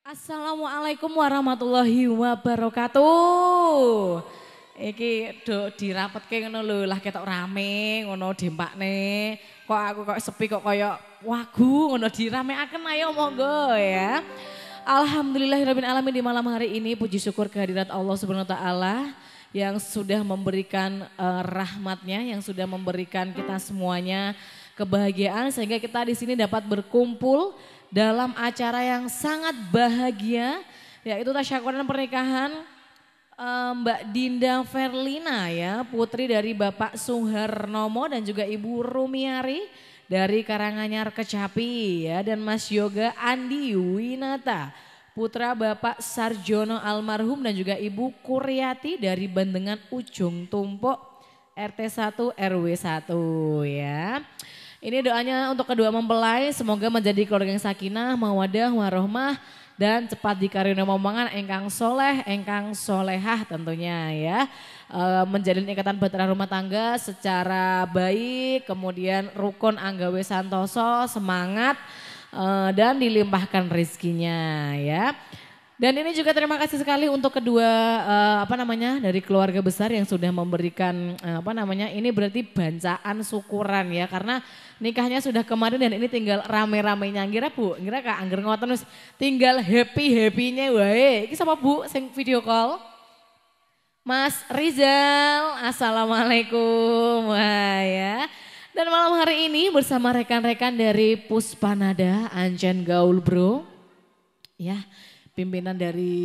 Assalamualaikum warahmatullahi wabarakatuh. Iki do dirapetke ngono lho, lah ketok rame ngono dempakne. Kok aku kok sepi kok koyo wagu ngono dirameaken ayo monggo ya. Alhamdulillahirabbil alamin di malam hari ini puji syukur kehadirat Allah Subhanahu wa taala yang sudah memberikan rahmatnya, yang sudah memberikan kita semuanya kebahagiaan sehingga kita di sini dapat berkumpul dalam acara yang sangat bahagia, yaitu tasyakuran pernikahan Mbak Dinda Verlina ya, putri dari Bapak Suharnomo dan juga Ibu Rumiari dari Karanganyar Kecapi ya, dan Mas Yoga Andi Winata, putra Bapak Sarjono almarhum dan juga Ibu Kuryati dari Bandengan Ujung Tumpuk RT 1 RW 1 ya. Ini doanya untuk kedua mempelai, semoga menjadi keluarga yang sakinah, mawadah, warohmah, dan cepat dikaruniai momongan engkang soleh, engkang solehah tentunya ya. Menjalin ikatan bahtera rumah tangga secara baik, kemudian rukun anggawe santoso, semangat, dan dilimpahkan rezekinya ya. Dan ini juga terima kasih sekali untuk kedua dari keluarga besar yang sudah memberikan ini berarti bancaan syukuran ya, karena nikahnya sudah kemarin dan ini tinggal rame-ramenya. Ngira Bu, ngira Kak angger ngoten wis tinggal happy-happynya wae. Iki sapa Bu sing video call? Mas Rizal, assalamualaikum. Wah ya. Dan malam hari ini bersama rekan-rekan dari Puspanada Ancen Gaul Bro. Ya. Pimpinan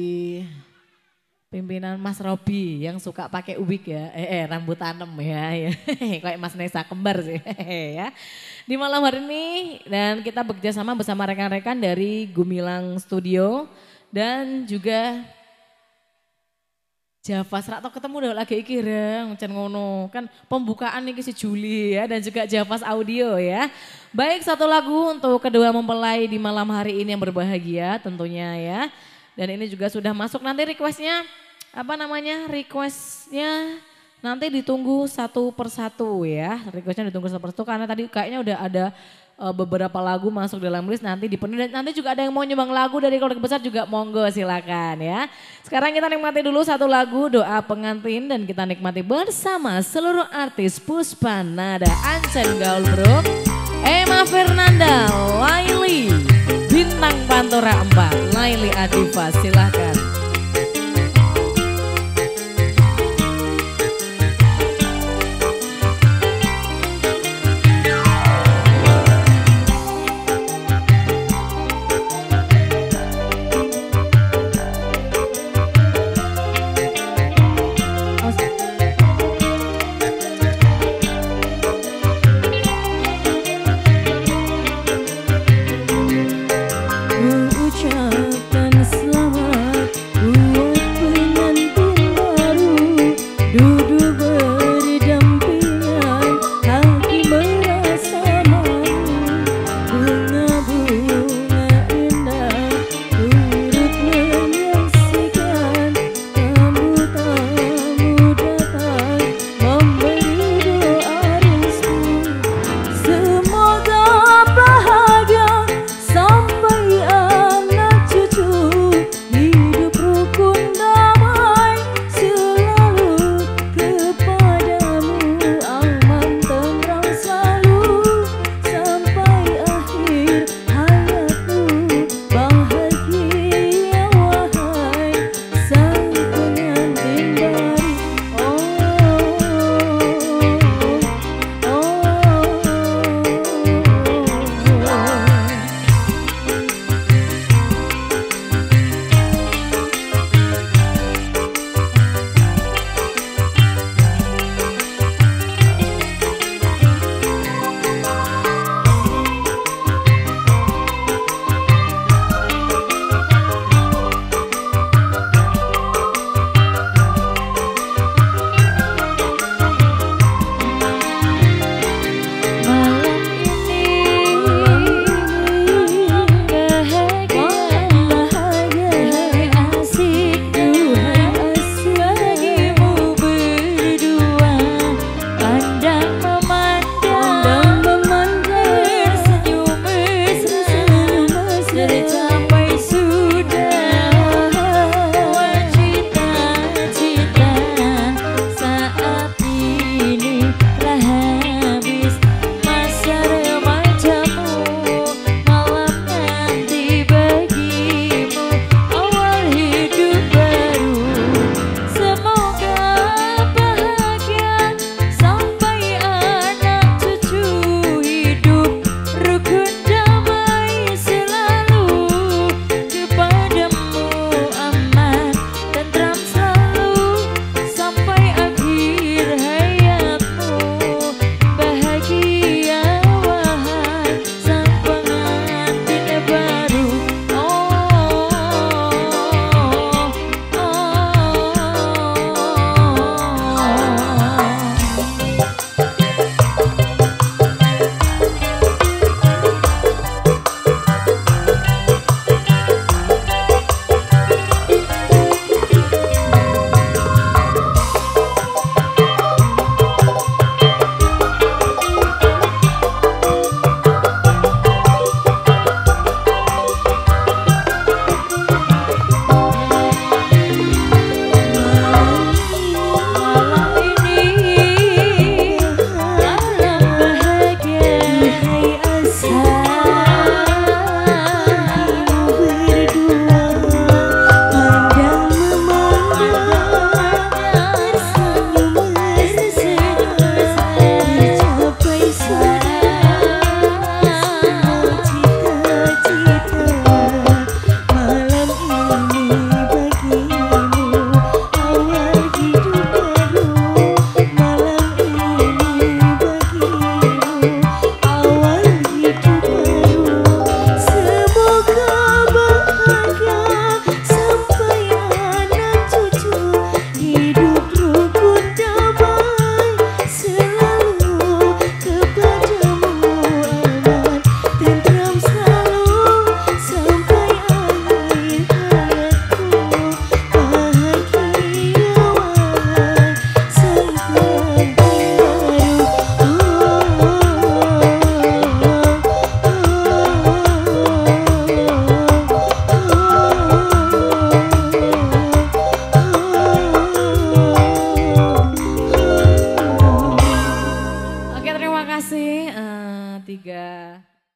Mas Robi yang suka pakai ubik ya, rambut tanem ya, kayak Mas Nesa kembar sih ya. Di malam hari ini dan kita bekerja sama bersama rekan-rekan dari Gumilang Studio dan juga Javas atau ketemu udah lagi ikirang, macam ngono kan pembukaan nih si Juli ya, dan juga Javas Audio ya. Baik, satu lagu untuk kedua mempelai di malam hari ini yang berbahagia tentunya ya. Dan ini juga sudah masuk, nanti requestnya requestnya nanti ditunggu satu persatu ya. Requestnya ditunggu satu persatu karena tadi kayaknya udah ada beberapa lagu masuk dalam list, nanti dipenuhi. Dan nanti juga ada yang mau nyumbang lagu dari keluarga besar juga monggo silakan ya. Sekarang kita nikmati dulu satu lagu doa pengantin dan kita nikmati bersama seluruh artis Puspanada Ancen Gaul Bro, Emma Fernanda, Laili, Bintang Pantura 4, Laili Adifa, silakan.